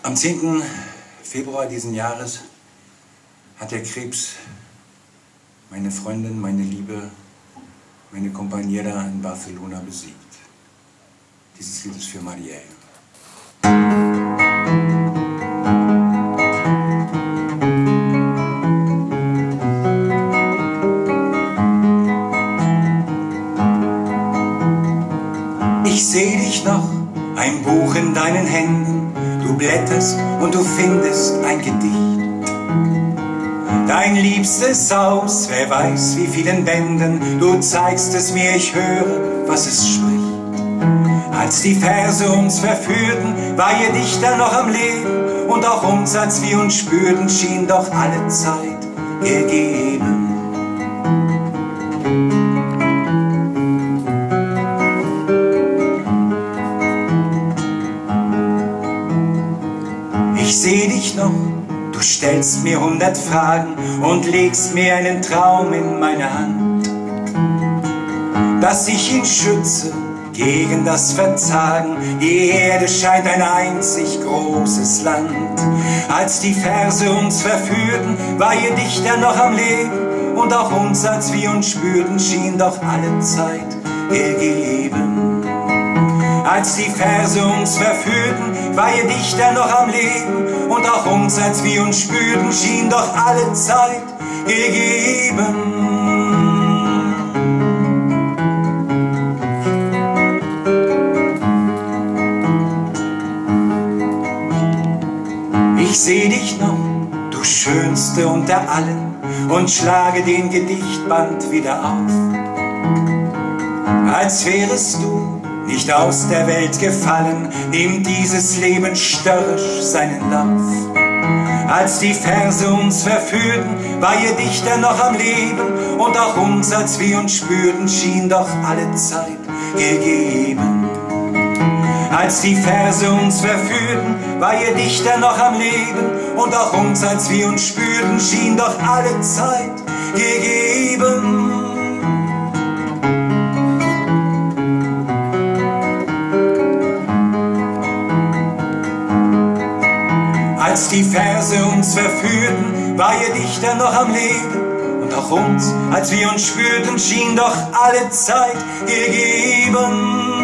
Am 10. Februar diesen Jahres hat der Krebs meine Freundin, meine Liebe, meine Compañera in Barcelona besiegt. Dieses Lied ist für Marielle. Ich seh dich noch, ein Buch in deinen Händen, du blätterst und du findest ein Gedicht. Dein liebstes Haus, wer weiß wie vielen Bänden, du zeigst es mir, ich höre, was es spricht. Als die Verse uns verführten, war ihr Dichter noch am Leben, und auch uns, als wir uns spürten, schien doch alle Zeit gegeben. Ich seh dich noch, du stellst mir 100 Fragen und legst mir einen Traum in meine Hand, dass ich ihn schütze gegen das Verzagen. Die Erde scheint ein einzig großes Land. Als die Verse uns verführten, war ihr Dichter noch am Leben, und auch uns, als wir uns spürten, schien doch alle Zeit gegeben. Als die Verse uns verführten, war ihr Dichter noch am Leben, und auch uns, als wir uns spürten, schien doch alle Zeit gegeben. Ich seh dich noch, du Schönste unter allen, und schlage den Gedichtband wieder auf, als wärest du nicht aus der Welt gefallen, nimmt dieses Leben störrisch seinen Lauf. Als die Verse uns verführten, war ihr Dichter noch am Leben, und auch uns, als wir uns spürten, schien doch alle Zeit gegeben. Als die Verse uns verführten, war ihr Dichter noch am Leben, und auch uns, als wir uns spürten, schien doch alle Zeit gegeben. Als die Verse uns verführten, war ihr Dichter noch am Leben, und auch uns, als wir uns spürten, schien doch alle Zeit gegeben.